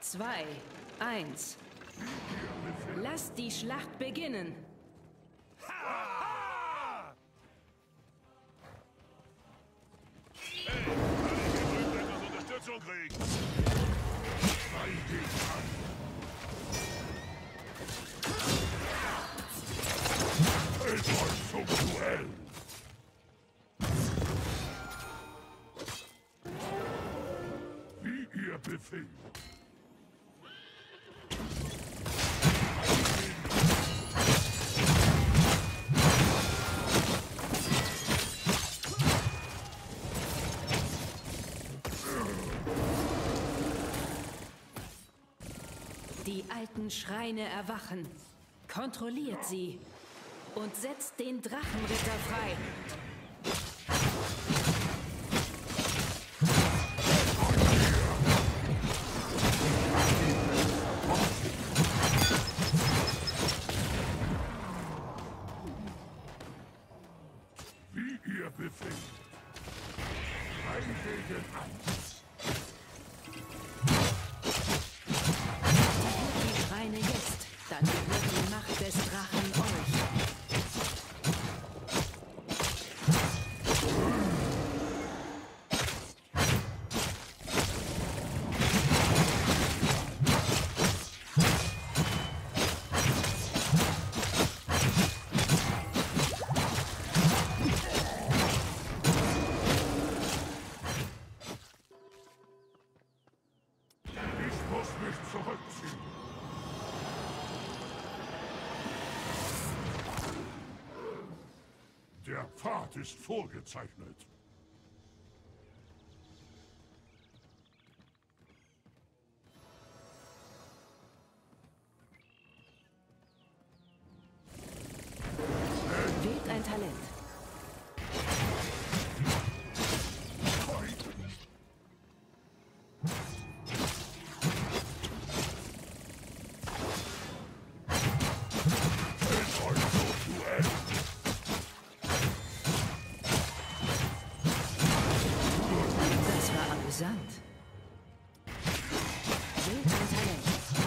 2, 1. Lasst die Schlacht beginnen. Hey, kann ich etwas Unterstützung kriegen? Etwas zum Duell! Wie ihr Befehl. Die alten Schreine erwachen. Kontrolliert sie. Und setzt den Drachenritter frei. Wie ihr Befehl. 1 gegen 1. Die Schreine jetzt. Dann gehört die Macht des Drachen euch. Ich muss mich zurückziehen. Der Pfad ist vorgezeichnet. Wählt ein Talent. Das war amüsant. Wählt ein Talent.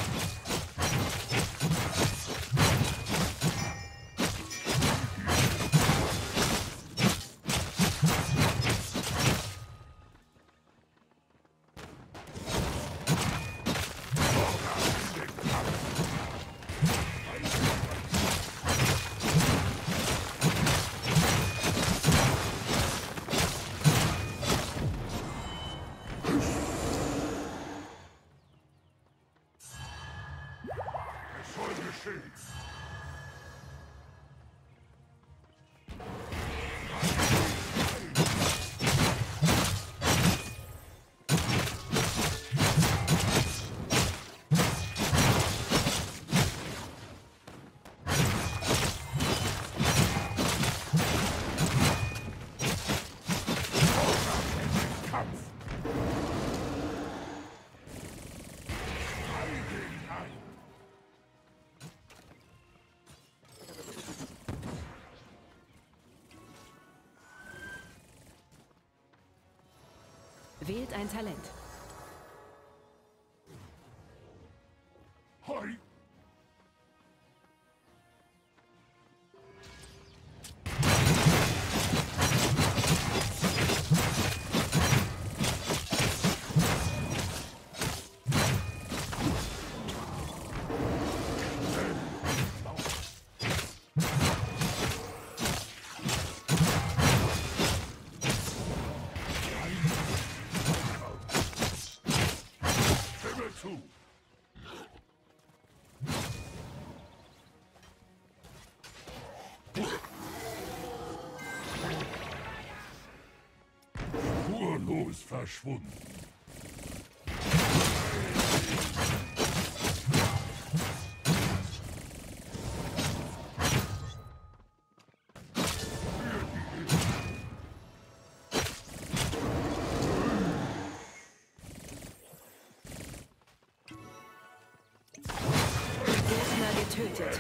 Es soll geschehen. Kampf. 3 gegen 1. Wählt ein Talent. Hoi. Stimme zu. Spurlos verschwunden. Gegner getötet.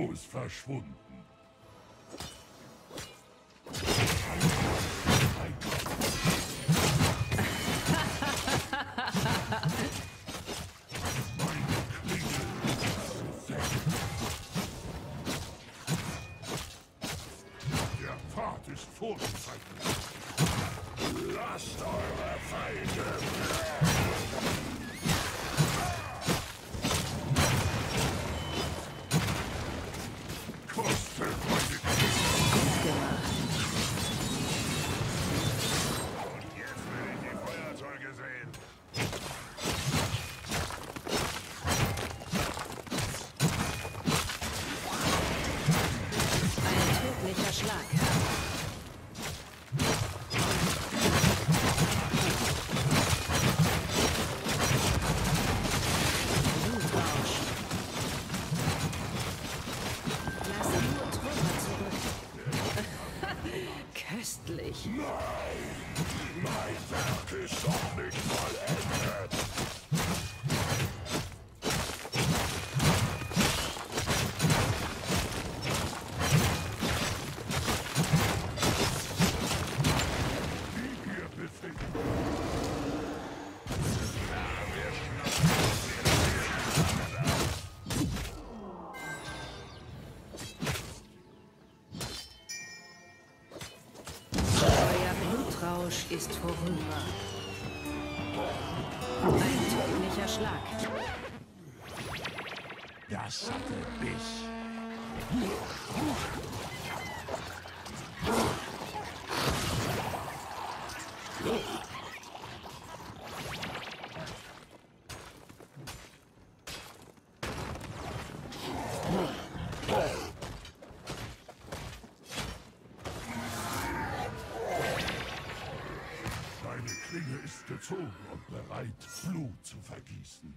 Spurlos verschwunden. Der Pfad ist vorgezeichnet. Lasst eure Feinde kostet meine Gut gemacht. Und jetzt will ich die Feuerzeuge sehen. Ein tödlicher Schlag. Blutrausch. Lass nur Trümmer zurück. Köstlich. Mein Werk ist doch nicht vollendet. Die hier befinden. Euer Blutrausch ist vorüber. Ein tödlicher Schlag. Das hatte Biss. Deine Klinge ist gezogen und bereit, Blut zu vergießen.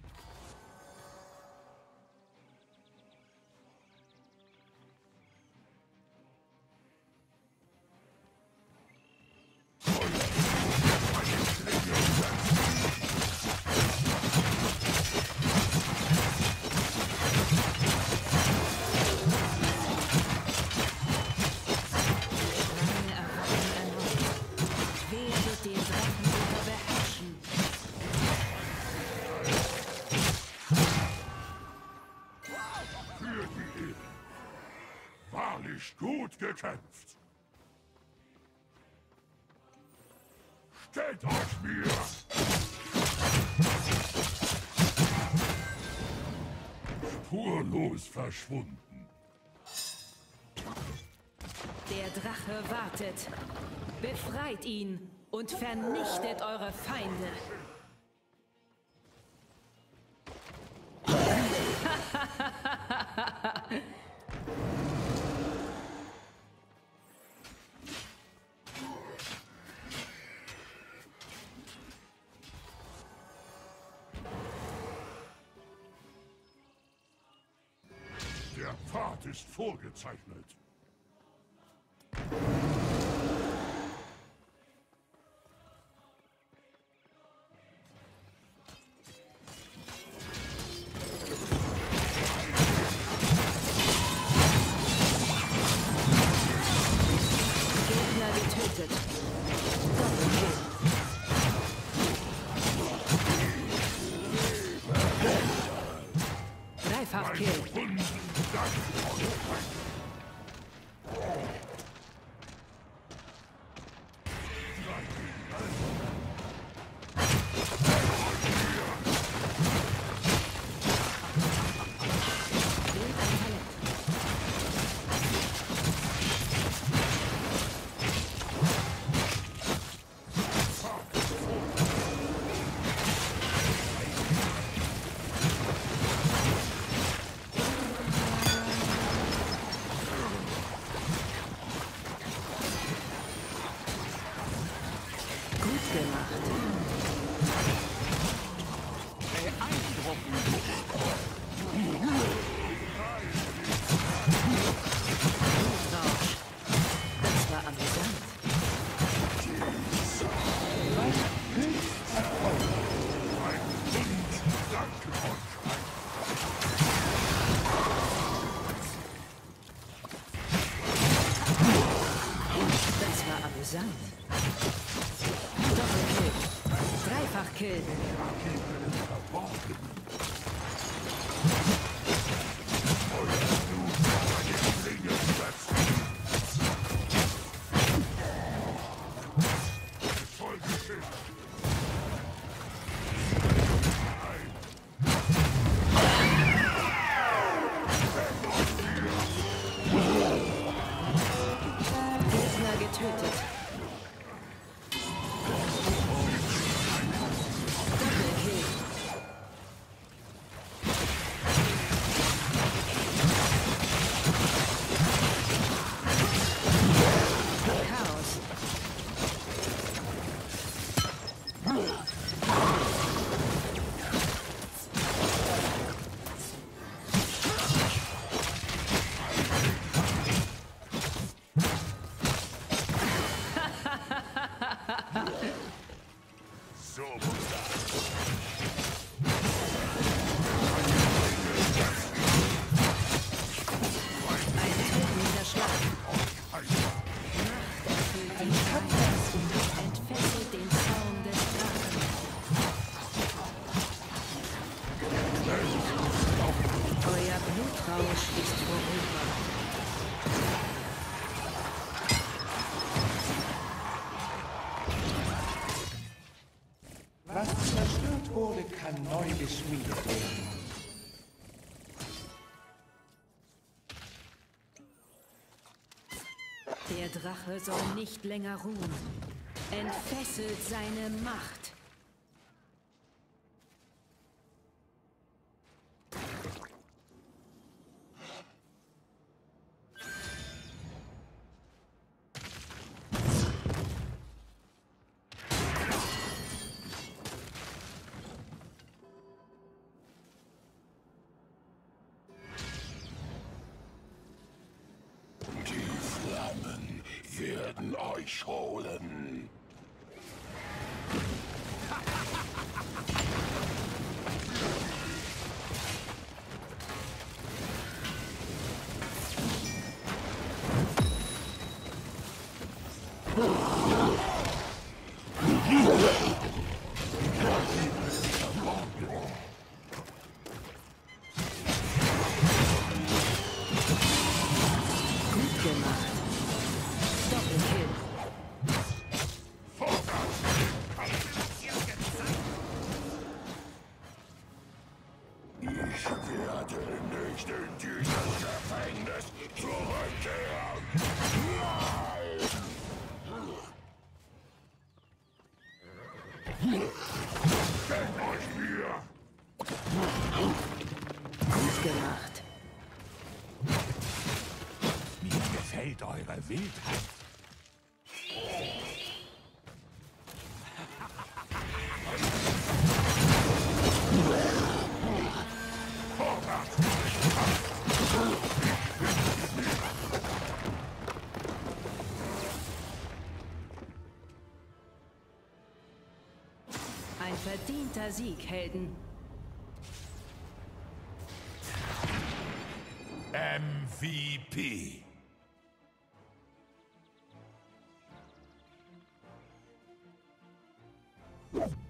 Lange erwachen erneut. Wer wird den Drachen wieder beherrschen? Für die Ehre. Wahrlich gut gekämpft. Stellt euch mir! Spurlos verschwunden. Der Drache wartet. Befreit ihn und vernichtet eure Feinde. Der Pfad ist vorgezeichnet. Gegner getötet. Doppelkill. Dreifachkill. Wunden danken euch. Wählt ein Talent. Kill. Gegner getötet. Doppelkill. Chaos. So muss das. Ein tödlicher Schlag. Macht erfüllt die Freiheit und entfesselt den Zaum des Drachen. Euer Blutrausch ist vorüber. Was zerstört wurde, kann neu geschmiedet werden. Der Drache soll nicht länger ruhen. Entfesselt seine Macht. Die Flammen werden euch holen. Gut gemacht. Doppelkill. Ich werde nicht in dieses Gefängnis zurückkehren. Stellt euch mir! Gut gemacht. Mir gefällt eure Wildheit. Ein verdienter Sieg, Helden. MVP.